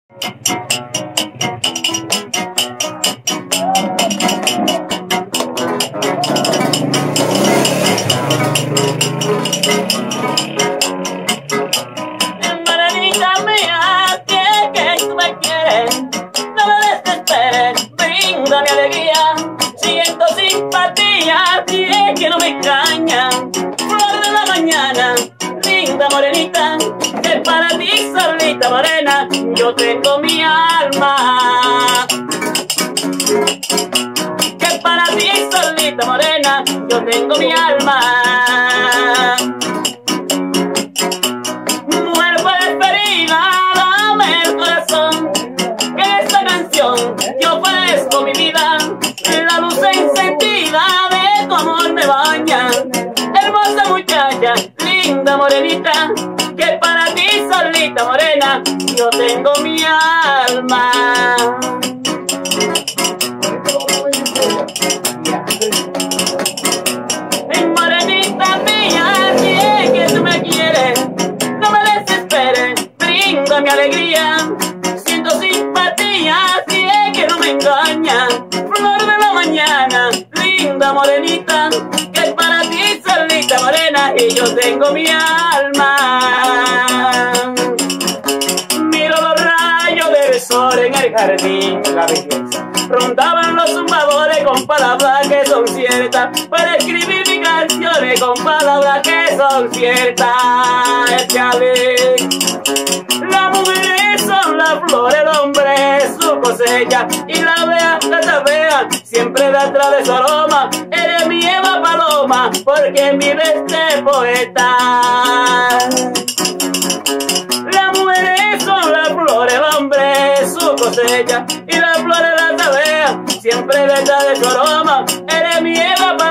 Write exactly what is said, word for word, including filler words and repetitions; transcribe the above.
Morenita mía, que, que tú me quieres, no me desesperes, brinda mi alegría, siento simpatía, si es que no me engaña, flor de la mañana, linda morenita, que para ti solita morena, yo tengo mi alma. Que para ti solita morena, yo tengo mi alma. Mujer puedes pedirla, dame el corazón, que esta canción yo ofrezco mi vida, la luz encendida de tu amor me baña. Hermosa muchacha, linda morenita, que para ti solita morena, yo tengo mi alma. Morenita mía, si es que tú me quieres, no me desesperes, brinda mi alegría, siento simpatía, si es que no me engaña, flor de la mañana, linda morenita, que para ti solita morena, y yo tengo mi alma. Miro los rayos del sol en el jardín, la belleza, rondaban los zumbadores con palabras que son ciertas, para escribir mis canciones con palabras que son ciertas. Échale. Las mujeres son la flor, el hombre es su cosecha, y la vea, la vea, siempre detrás de su aroma. Eres mi Eva Paloma, porque vives de poeta. Las mujeres son la flor, el hombre es su cosecha, y la flor de la tabea, siempre detrás de su aroma. Eres mi Eva Paloma.